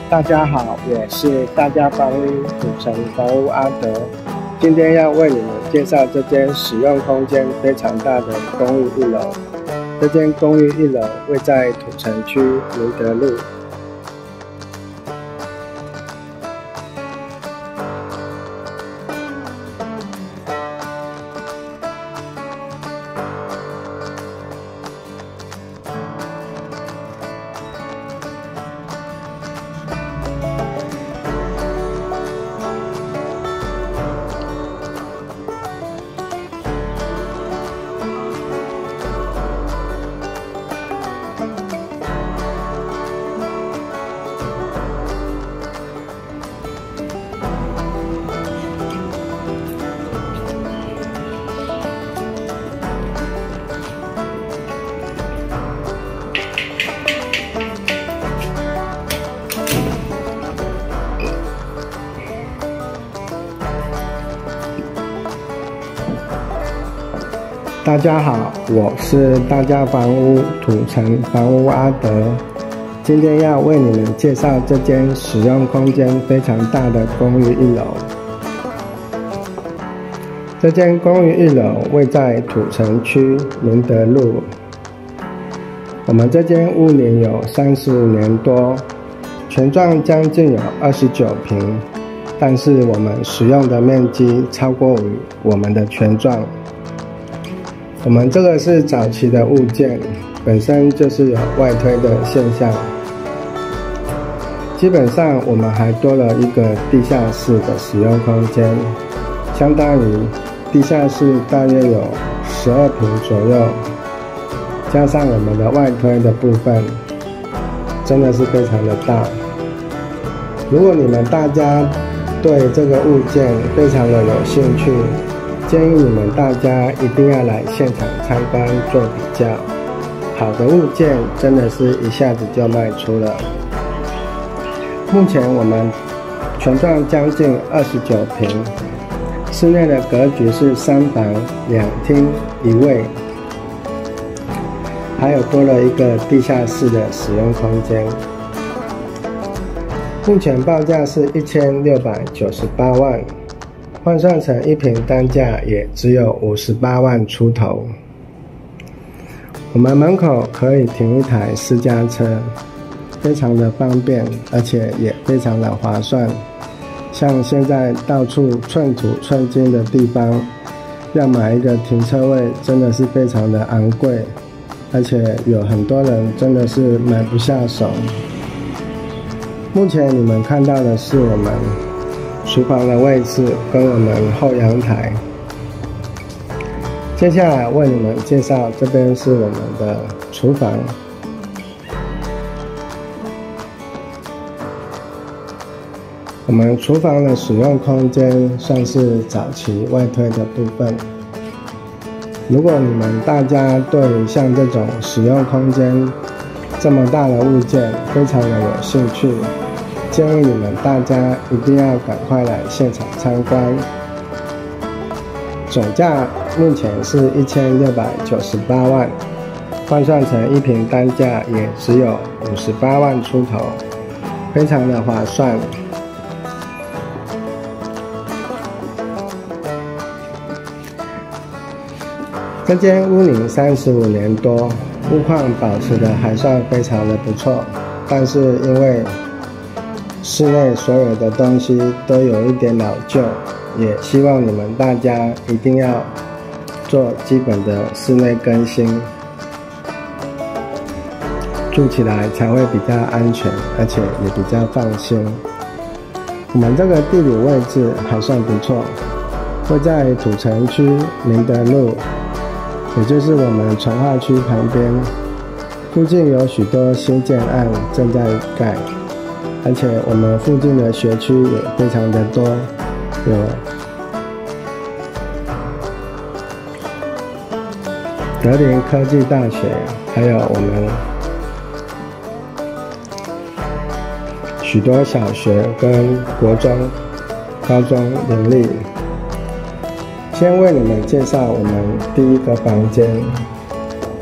大家好，我是大家房屋土城房屋阿德，今天要为你们介绍这间使用空间非常大的公寓1楼。这间公寓1楼位在土城区明德路。大家好，我是大家房屋土城房屋阿德，今天要为你们介绍这间使用空间非常大的公寓1楼。这间公寓1楼位在土城区明德路。我们这间屋龄有35年多，全幢将近有29平，但是我们使用的面积超过于我们的全幢。我们这个是早期的物件，本身就是有外推的现象。基本上我们还多了一个地下室的使用空间，相当于地下室大约有12平左右，加上我们的外推的部分，真的是非常的大。如果你们大家对这个物件非常的有兴趣，建议你们大家一定要来现场参观做比较，好的物件真的是一下子就卖出了。目前我们全幢将近29平，室内的格局是3房2厅1卫，还有多了一个地下室的使用空间。目前报价是1698万。换算成1平单价也只有58万出头。我们门口可以停一台私家车，非常的方便，而且也非常的划算。像现在到处寸土寸金的地方，要买一个停车位真的是非常的昂贵，而且有很多人真的是买不下手。目前你们看到的是我们厨房的位置跟我们后阳台。接下来为你们介绍，这边是我们的厨房。我们厨房的使用空间算是早期外推的部分。如果你们大家对于像这种使用空间这么大的物件非常的有兴趣，建议你们大家一定要赶快来现场参观。总价目前是1698万，换算成1平单价也只有58万出头，非常的划算。这间屋龄35年多，屋况保持的还算非常的不错，但是因为室内所有的东西都有一点老旧，也希望你们大家一定要做基本的室内更新，住起来才会比较安全，而且也比较放心。我们这个地理位置还算不错，位在土城区明德路，也就是我们从化区旁边，附近有许多新建案正在盖。而且我们附近的学区也非常的多，有德林科技大学，还有我们许多小学跟国中、高中林立。先为你们介绍我们第一个房间。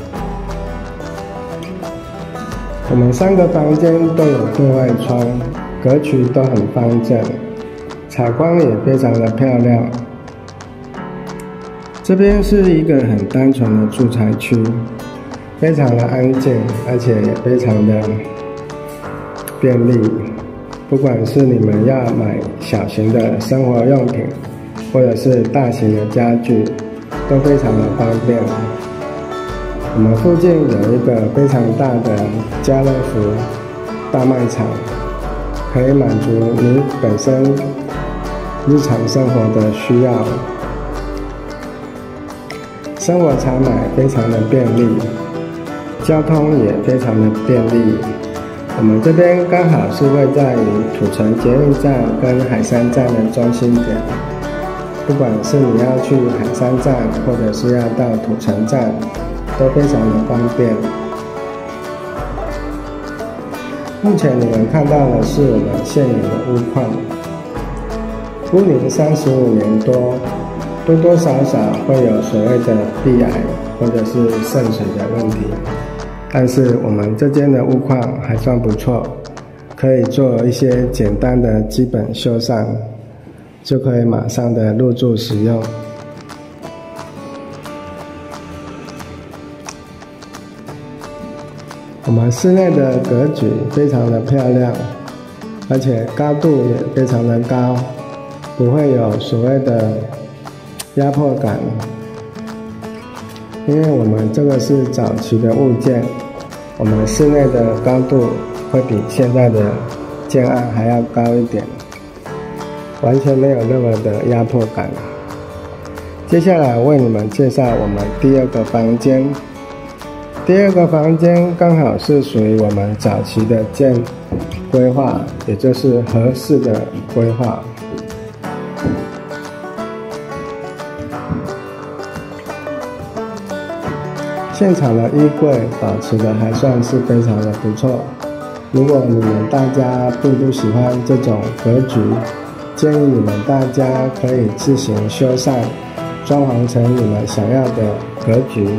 我们3个房间都有对外窗， 格局都很方正，采光也非常的漂亮。这边是一个很单纯的住宅区，非常的安静，而且也非常的便利。不管是你们要买小型的生活用品，或者是大型的家具，都非常的方便。我们附近有一个非常大的家乐福大卖场，可以满足你本身日常生活的需要。生活采买非常的便利，交通也非常的便利。我们这边刚好是位在于土城捷运站跟海山站的中心点，不管是你要去海山站，或者是要到土城站，都非常的方便。目前你们看到的是我们现有的屋况，屋龄35年多，多多少少会有所谓的壁癌或者是渗水的问题。但是我们这间的屋况还算不错，可以做一些简单的基本修缮，就可以马上的入住使用。我们室内的格局非常的漂亮，而且高度也非常的高，不会有所谓的压迫感。因为我们这个是早期的物件，我们室内的高度会比现在的建案还要高一点，完全没有任何的压迫感。接下来为你们介绍我们第二个房间。第二个房间刚好是属于我们早期的规划，也就是合适的规划。现场的衣柜保持的还算是非常的不错。如果你们大家并不喜欢这种格局，建议你们大家可以自行修缮，装潢成你们想要的格局。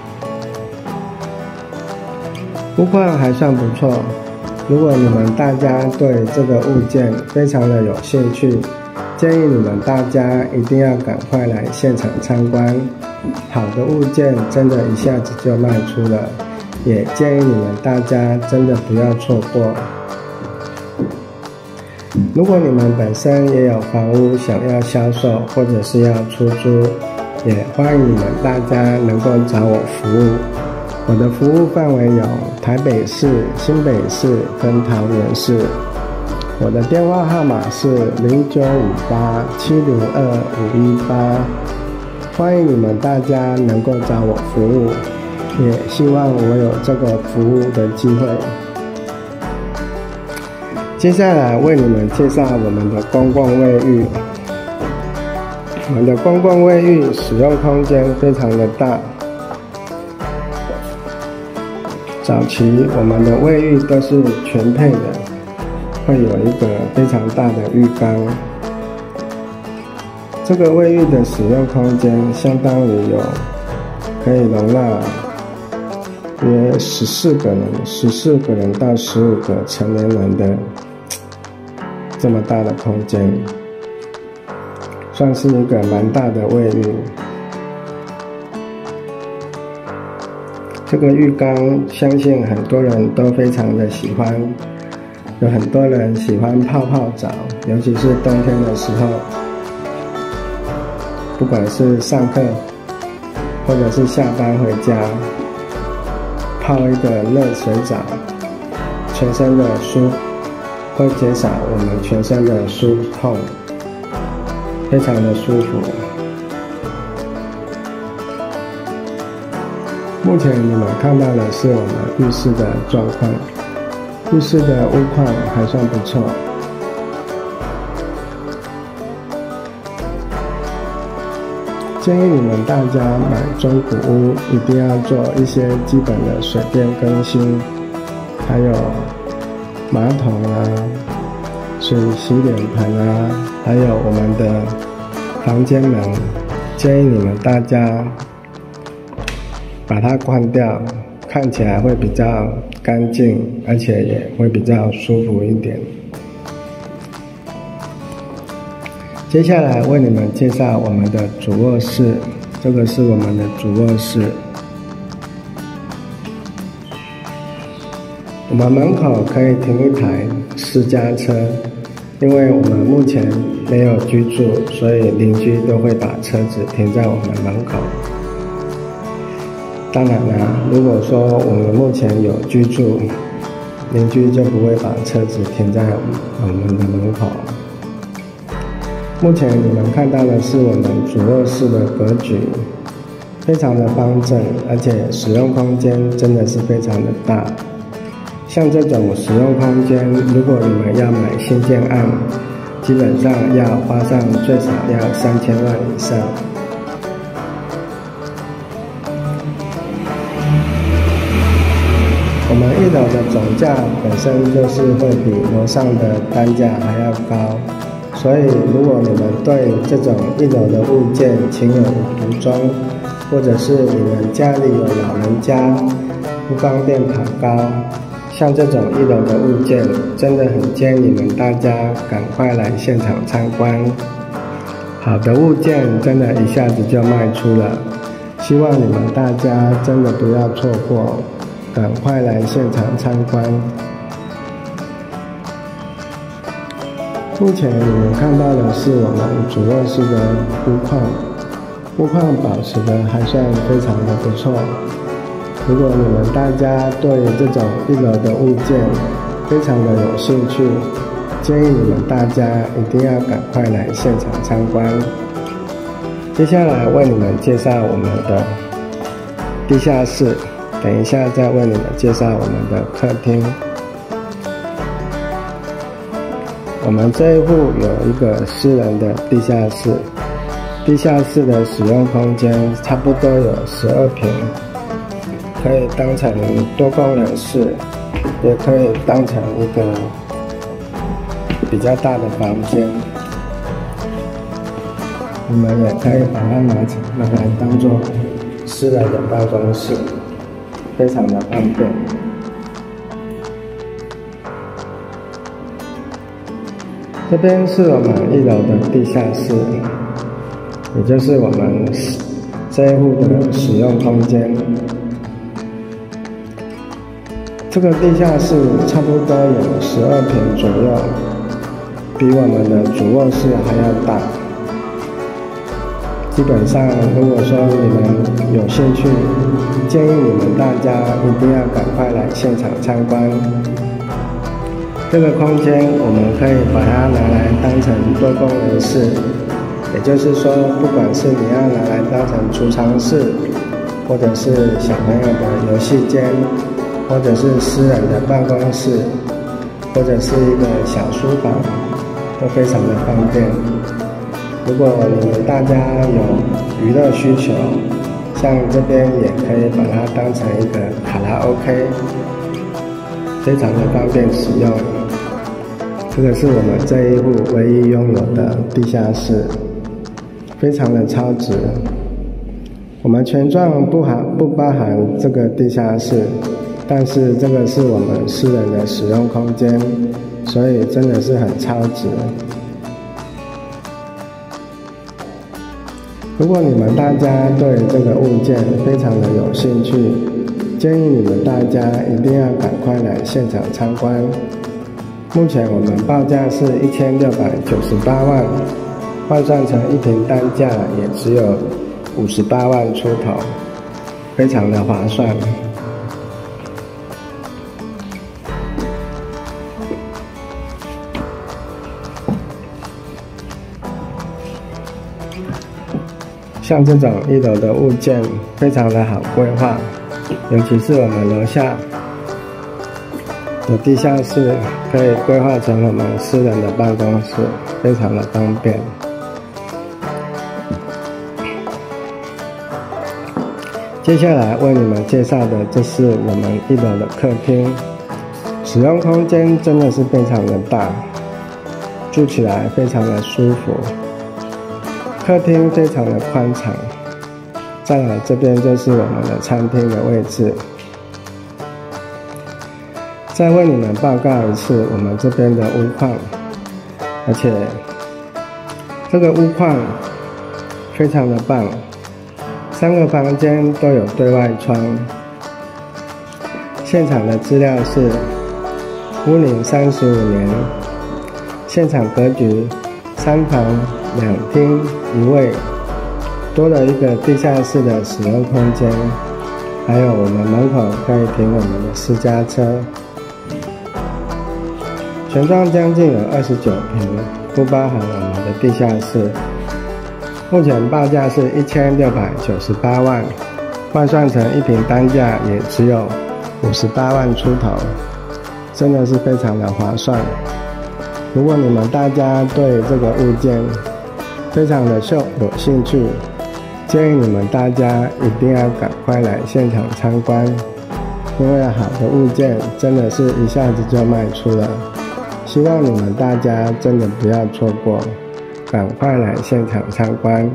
屋况还算不错。如果你们大家对这个物件非常的有兴趣，建议你们大家一定要赶快来现场参观。好的物件真的一下子就卖出了，也建议你们大家真的不要错过。如果你们本身也有房屋想要销售或者是要出租，也欢迎你们大家能够找我服务。我的服务范围有台北市、新北市跟桃园市。我的电话号码是0958702518，欢迎你们大家能够找我服务，也希望我有这个服务的机会。接下来为你们介绍我们的公共卫浴。我们的公共卫浴使用空间非常的大。早期我们的卫浴都是全配的，会有一个非常大的浴缸。这个卫浴的使用空间相当于可以容纳约14个人到15个成年人的这么大的空间，算是一个蛮大的卫浴。这个浴缸相信很多人都非常的喜欢，有很多人喜欢泡泡澡，尤其是冬天的时候，不管是上课或者是下班回家，泡一个热水澡，全身的会减少我们全身的酸痛，非常的舒服。目前你们看到的是我们浴室的状况，浴室的屋况还算不错。建议你们大家买中古屋一定要做一些基本的水电更新，还有马桶啊、洗脸盆啊，还有我们的房间门，建议你们大家把它关掉，看起来会比较干净，而且也会比较舒服一点。 接下来为你们介绍我们的主卧室，这个是我们的主卧室。我们门口可以停一台私家车，因为我们目前没有居住，所以邻居都会把车子停在我们门口。当然啦，如果说我们目前有居住，邻居就不会把车子停在我们的门口。目前你们看到的是我们主卧室的格局，非常的方正，而且使用空间真的是非常的大。像这种使用空间，如果你们要买新建案，基本上要花上最少要3000万以上。我们1楼的总价本身就是会比楼上的单价还要高，所以如果你们对这种1楼的物件情有独钟，或者是你们家里有老人家不方便爬高，像这种1楼的物件，真的很建议你们大家赶快来现场参观。好的物件真的一下子就卖出了，希望你们大家真的不要错过，赶快来现场参观。目前你们看到的是我们主卧室的屋况，屋况保持的还算非常的不错。如果你们大家对这种1楼的物件非常的有兴趣，建议你们大家一定要赶快来现场参观。接下来为你们介绍我们的地下室，等一下再为你们介绍我们的客厅。我们这一户有一个私人的地下室，地下室的使用空间差不多有12平。可以当成多功能室，也可以当成一个比较大的房间。你们也可以把它拿来当做私人的办公室，非常的方便。这边是我们1楼的地下室，也就是我们这一户的使用空间。这个地下室差不多有12平左右，比我们的主卧室还要大。基本上，如果说你们有兴趣，建议你们大家一定要赶快来现场参观。这个空间我们可以把它拿来当成多功能室，也就是说，不管是你要拿来当成储藏室，或者是小朋友的游戏间，或者是私人的办公室，或者是一个小书房，都非常的方便。如果你们大家有娱乐需求，像这边也可以把它当成一个卡拉 OK， 非常的方便使用。这个是我们这一户唯一拥有的地下室，非常的超值。我们权状不包含这个地下室，但是这个是我们私人的使用空间，所以真的是很超值。如果你们大家对这个物件非常的有兴趣，建议你们大家一定要赶快来现场参观。目前我们报价是1698万，换算成1坪单价也只有58万出头，非常的划算。像这种1楼的物件非常的好规划，尤其是我们楼下的地下室可以规划成我们私人的办公室，非常的方便。接下来为你们介绍的，这是我们1楼的客厅，使用空间真的是非常的大，住起来非常的舒服。客厅非常的宽敞，再来这边就是我们的餐厅的位置。再为你们报告一次我们这边的屋况，而且这个屋况非常的棒，3个房间都有对外窗。现场的资料是屋龄35年，现场格局3房2厅1卫，多了一个地下室的使用空间，还有我们门口可以停我们的私家车。全幢将近有29坪，不包含我们的地下室。目前报价是1698万，换算成1坪单价也只有58万出头，真的是非常的划算。如果你们大家对这个物件非常的有兴趣，建议你们大家一定要赶快来现场参观，因为好的物件真的是一下子就卖出了。希望你们大家真的不要错过，赶快来现场参观。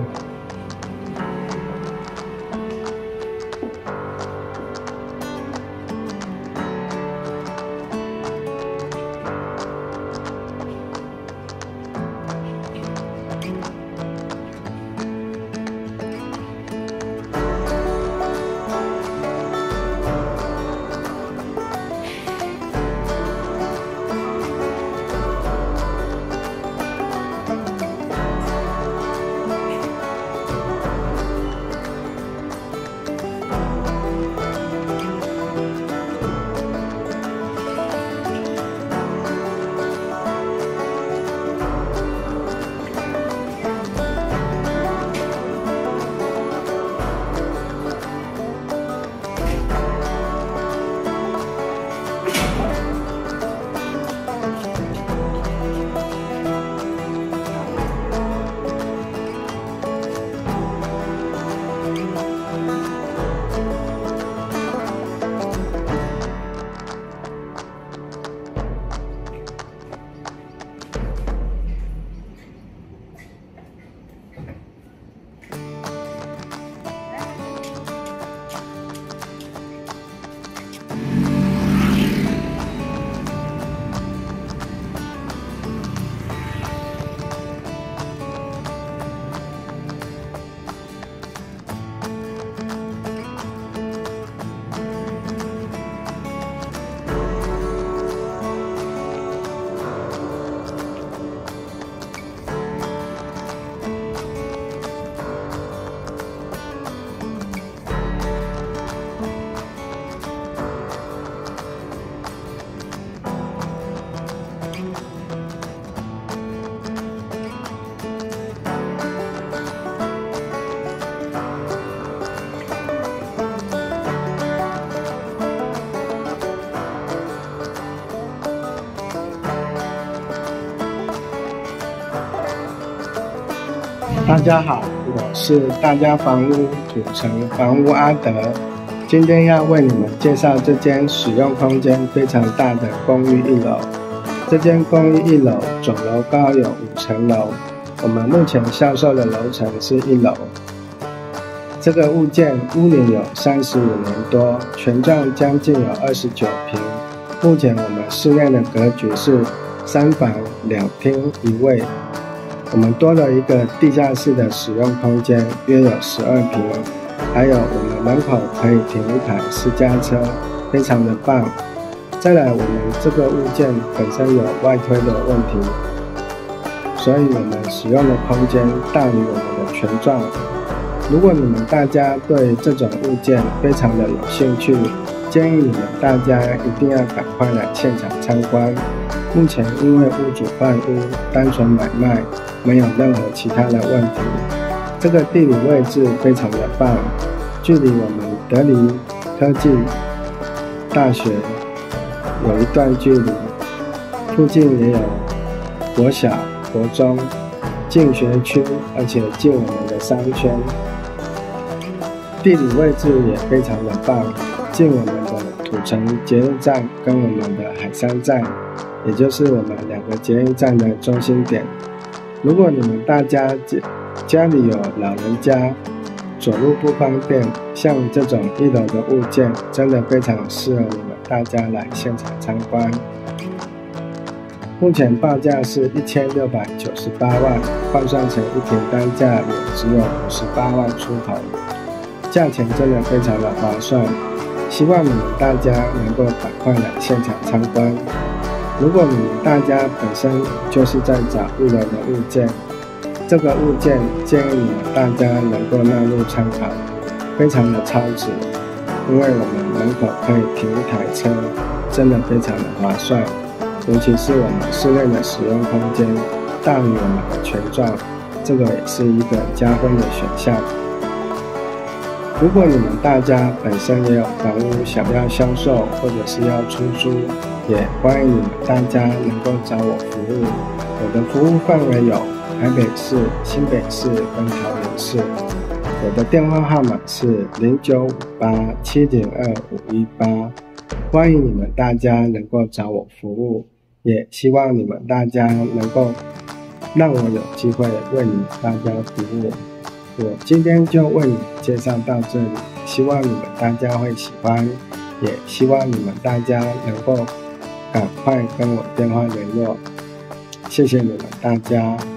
大家好，我是大家房屋土城房屋阿德，今天要为你们介绍这间使用空间非常大的公寓1楼。这间公寓1楼总楼高有5层楼，我们目前销售的楼层是1楼。这个物件屋龄有35年多，全幢将近有29坪。目前我们室内的格局是3房2厅1卫。我们多了一个地下室的使用空间，约有12坪，还有我们门口可以停一台私家车，非常的棒。再来，我们这个物件本身有外推的问题，所以我们使用的空间大于我们的全幢。如果你们大家对这种物件非常的有兴趣，建议你们大家一定要赶快来现场参观。目前因为屋主换屋，单纯买卖，没有任何其他的问题。这个地理位置非常的棒，距离我们德黎科技大学有一段距离，附近也有国小、国中，近学区，而且近我们的商圈。地理位置也非常的棒，近我们的土城捷运站跟我们的海山站，也就是我们2个捷运站的中心点。如果你们大家家里有老人家，走路不方便，像这种1楼的物件，真的非常适合你们大家来现场参观。 目前报价是1698万，换算成一坪单价也只有58万出头，价钱真的非常的划算。希望你们大家能够赶快来现场参观。如果你们大家本身就是在找1楼的物件，这个物件建议你们大家能够纳入参考，非常的超值，因为我们门口可以停1台车，真的非常的划算。尤其是我们室内的使用空间大于我们的权状，这个也是一个加分的选项。如果你们大家本身也有房屋想要销售或者是要出租，也欢迎你们大家能够找我服务。我的服务范围有台北市、新北市跟桃园市。我的电话号码是0958702518，欢迎你们大家能够找我服务，也希望你们大家能够让我有机会为你们大家服务。我今天就为你们介绍到这里，希望你们大家会喜欢，也希望你们大家能够赶快跟我电话联络。谢谢你们大家。